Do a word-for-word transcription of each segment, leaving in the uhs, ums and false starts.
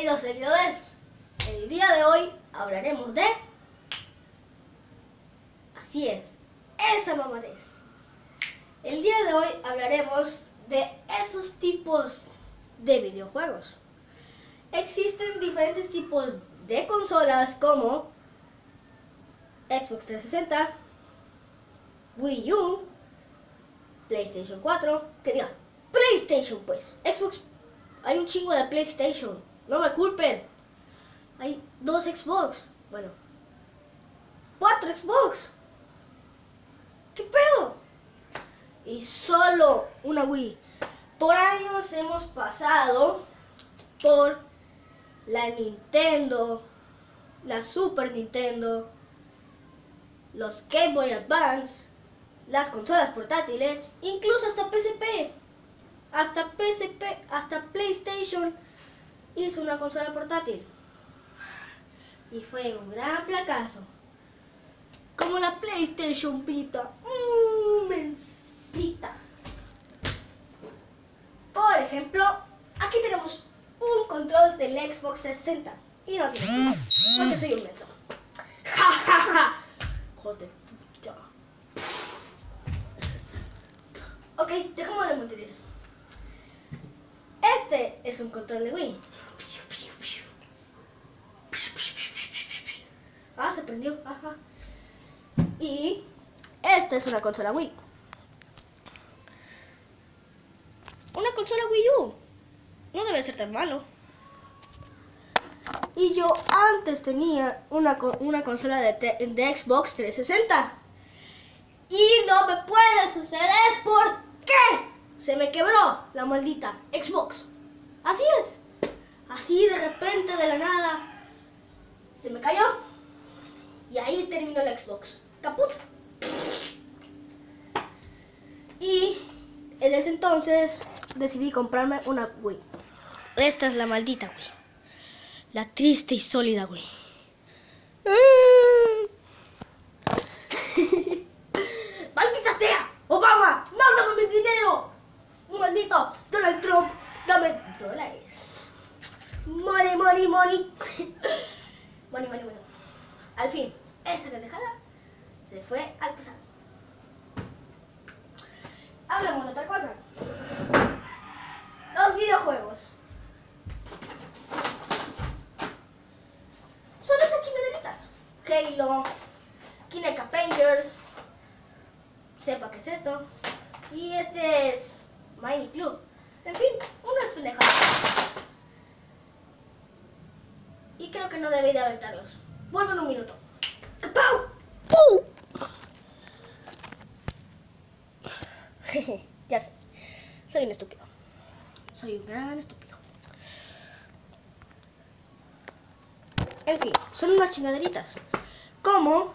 queridos seguidores, el día de hoy hablaremos de... Así es, esa mamadez. El día de hoy hablaremos de esos tipos de videojuegos. Existen diferentes tipos de consolas como Xbox trescientos sesenta, Wii U, PlayStation cuatro, que diga, PlayStation pues, Xbox, hay un chingo de PlayStation, no me culpen, hay dos Xbox, bueno, cuatro Xbox, ¿qué pedo? Y solo una Wii. Por años hemos pasado por la Nintendo, la Super Nintendo, los Game Boy Advance, las consolas portátiles, incluso hasta P S P. Hasta P S P, hasta PlayStation hizo una consola portátil. Y fue un gran fracaso. Como la PlayStation Vita. Inmensita. Por ejemplo, aquí tenemos un control del Xbox trescientos sesenta. Y no tiene control, porque soy un menso. Ja, ja, ja. Joder, puta. Ok, dejamos de mentir. Este es un control de Wii. Ah, se prendió. Ajá. Y esta es una consola Wii. Una consola Wii U. No debe ser tan malo. Y yo antes tenía una, una consola de, de Xbox trescientos sesenta. Y no me puede suceder porque se me quebró la maldita Xbox. Así es. Así de repente, de la nada, se me cayó. Y ahí terminó la Xbox. Caput. Y en ese entonces decidí comprarme una Wii. Esta es la maldita Wii. La triste y sólida Wii. ¡Maldita sea! ¡Obama! ¡Mándame mi dinero! ¡Maldito Donald Trump! ¡Dame dólares! ¡Money, money, money! Money, money, money. Al fin, esta pendejada se fue al pasado. Hablamos de otra cosa. Los videojuegos. Son estas chingaderitas. Halo, Kinect Avengers, sepa qué es esto. Y este es Mini Club. En fin, unas pendejadas. Y creo que no debí de aventarlos. Vuelvo en un minuto. ¡Capau! ¡Pum! Ya sé. Soy un estúpido. Soy un gran estúpido. En fin, son unas chingaderitas. Como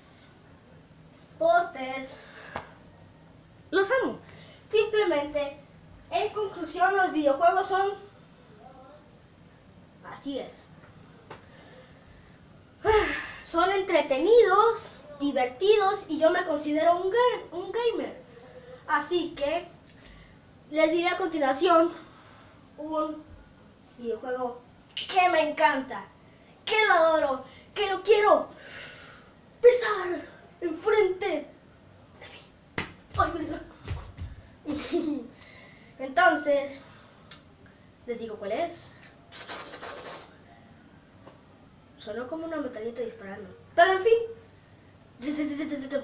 pósters. Los amo. Simplemente, en conclusión, los videojuegos son... Así es. Son entretenidos, divertidos y yo me considero un, un gamer. Así que les diré a continuación un videojuego que me encanta, que lo adoro, que lo quiero besar enfrente de mí. Ay, verga. Entonces, les digo cuál es. Sonó como una metralleta disparando. Pero en fin. G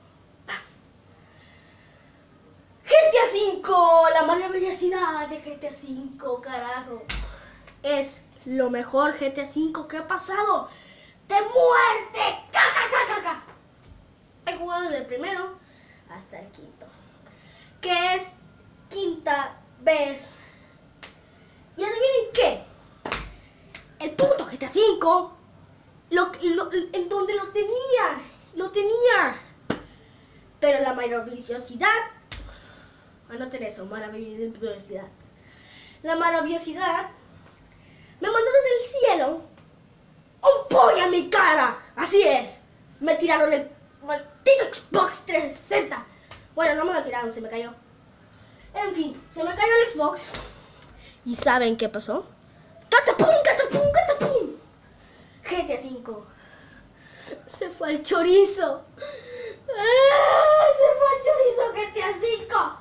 T A cinco, la maravillosidad de G T A cinco, carajo. Es lo mejor G T A cinco que ha pasado. ¡De muerte! ¡Caca, caca, caca! He jugado desde el primero hasta el quinto. Que es quinta vez. ¿Y adivinen qué? El puto G T A cinco, lo, lo, en donde lo tenía, lo tenía. Pero la maravillosidad, anoten eso, maravillosidad. La maravillosidad me mandó desde el cielo un puño a mi cara. Así es, me tiraron el maldito Xbox trescientos sesenta. Bueno, no me lo tiraron, se me cayó. En fin, se me cayó el Xbox. ¿Y saben qué pasó? ¡Catapum! ¡Catapum, catapum! G T A cinco. Se fue al chorizo. ¡Ah! Se fue al chorizo G T A cinco.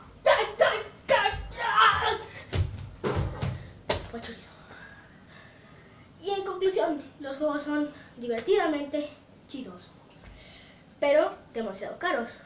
Se fue al chorizo. Y en conclusión, los juegos son divertidamente chidos, pero demasiado caros.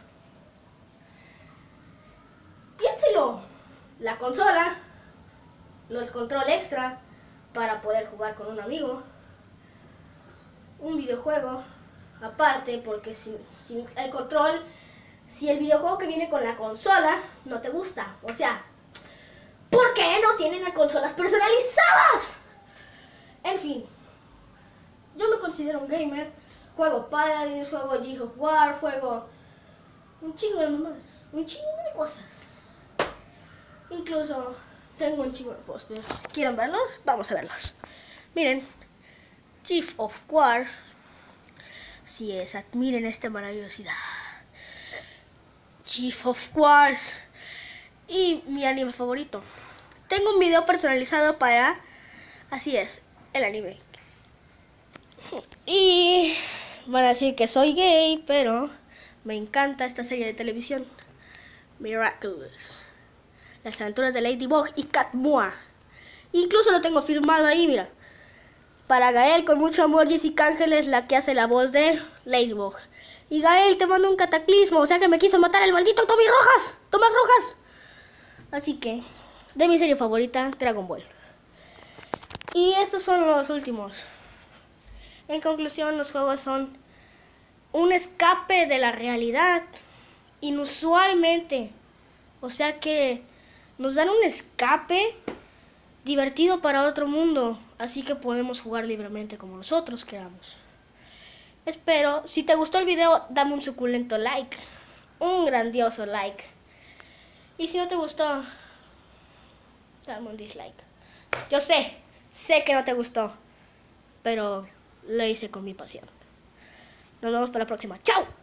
Piénselo. La consola, el control extra para poder jugar con un amigo, un videojuego aparte, porque si, si el control, si el videojuego que viene con la consola no te gusta, o sea, ¿por qué no tienen consolas personalizadas? En fin, yo me considero un gamer, juego Paladins, juego Gears of War, juego un chingo de mamás, un chingo de cosas. Incluso tengo un chingo de pósters. ¿Quieren verlos? Vamos a verlos. Miren, Gears of War. Así es, admiren esta maravillosidad. Gears of War. Y mi anime favorito. Tengo un video personalizado para, así es, el anime. Y van a decir que soy gay, pero me encanta esta serie de televisión. Miraculous. Las aventuras de Ladybug y Catboa. Incluso lo tengo firmado ahí, mira. Para Gael, con mucho amor, Jessica Ángeles, la que hace la voz de Ladybug. Y Gael, te mando un cataclismo, o sea que me quiso matar el maldito Tommy Rojas. Tomás Rojas. Así que, de mi serie favorita, Dragon Ball. Y estos son los últimos. En conclusión, los juegos son un escape de la realidad. Inusualmente. O sea que nos dan un escape divertido para otro mundo, así que podemos jugar libremente como nosotros queramos. Espero, si te gustó el video, dame un suculento like, un grandioso like. Y si no te gustó, dame un dislike. Yo sé, sé que no te gustó, pero lo hice con mi pasión. Nos vemos para la próxima. ¡Chao!